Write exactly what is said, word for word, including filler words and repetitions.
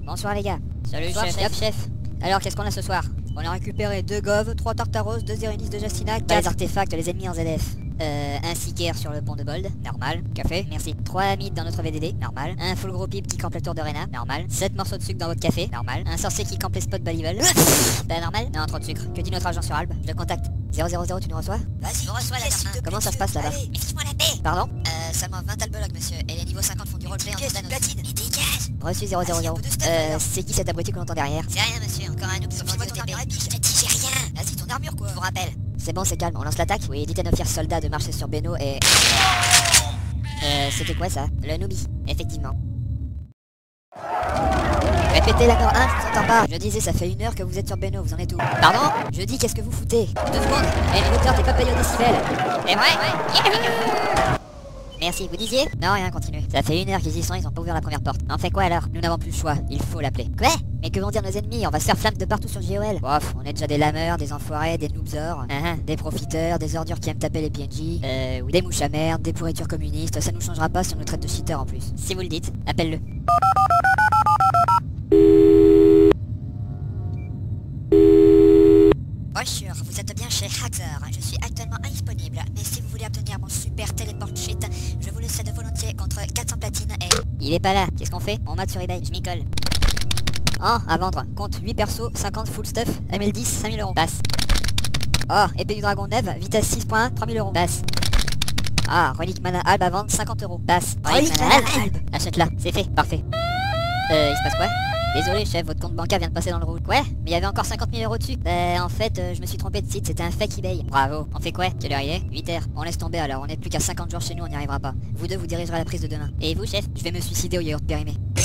Bonsoir les gars. Salut Bonsoir, chef. Hop chef. Alors qu'est-ce qu'on a ce soir? On a récupéré deux goves, trois tartaros, deux Erinis de Jastina, quatre artefacts les ennemis en Z F. Euh, un Seeker sur le pont de Bold, normal. Café, merci. trois Amites dans notre V D D, normal. Un full gros pipe qui campe le tour de Rena, normal. sept morceaux de sucre dans votre café, normal. Un sorcier qui campe les spots Balivel. Pas normal. Non, trop de sucre. Que dit notre agent sur Albe? Je le contacte. zéro zéro zéro, tu nous reçois? Vas-y, je reçois la Comment, Comment ça se passe là-bas? Allez, fiche-moi la paix. Pardon? Euh, seulement vingt albologues, monsieur. Et les niveaux cinquante font du roleplay en Pièce, montagne. platine. Et dégage. Reçu zéro zéro zéro. Euh, c'est qui cet abruti qu'on entend derrière? C'est rien, monsieur. Encore un noob sur File-moi mon ton O T P. armure épique. Je te dis, j'ai rien. Vas-y, ton armure, quoi. Je vous rappelle. C'est bon, c'est calme, on lance l'attaque? Oui, dites à nos fiers soldats de marcher sur Beno et... Euh, c'était quoi ça? Le Noobi, effectivement. Répétez la mort un, je vous entends pas. Je disais, ça fait une heure que vous êtes sur Beno, vous en êtes où? Pardon? Je dis, qu'est-ce que vous foutez? Deux secondes. Et le moteur, t'es pas payé au décibel. C'est vrai? Merci, vous disiez? Non, rien, continue. Ça fait une heure qu'ils y sont, ils ont pas ouvert la première porte. On fait quoi alors? Nous n'avons plus le choix, il faut l'appeler. Quoi? Mais que vont dire nos ennemis? On va se faire flamme de partout sur G O L. Bof, on est déjà des lameurs, des enfoirés, des noobsors, hein, des profiteurs, des ordures qui aiment taper les P N J, euh, ou des mouches à merde, des pourritures communistes. Ça nous changera pas si on nous traite de cheaters en plus. Si vous le dites, appelle-le. Bonjour, vous êtes bien chez Haxor. Je suis actuellement indisponible, mais si vous voulez obtenir mon super téléport shit, je vous le cède volontiers contre quatre cents platines et... Il est pas là, qu'est-ce qu'on fait? On mate sur eBay, je m'y colle. Oh, à vendre, compte huit persos, cinquante full stuff, M L dix, cinq mille euros. Passe. Oh, épée du dragon neuf, vitesse six point un, trois mille euros. Passe. Ah, relique mana albe à vendre, cinquante euros. Passe. Relique mana albe. Achète-la, c'est fait, parfait. Euh, il se passe quoi? Désolé chef, votre compte bancaire vient de passer dans le rouge. Ouais, mais il y avait encore cinquante mille euros dessus. Bah en fait, euh, je me suis trompé de site, c'était un fake eBay. Bravo, on fait quoi? Quelle heure il est? huit heures. On laisse tomber alors, on n'est plus qu'à cinquante jours chez nous, on n'y arrivera pas. Vous deux, vous dirigerez la prise de demain. Et vous chef? Je vais me suicider au yaourt périmé.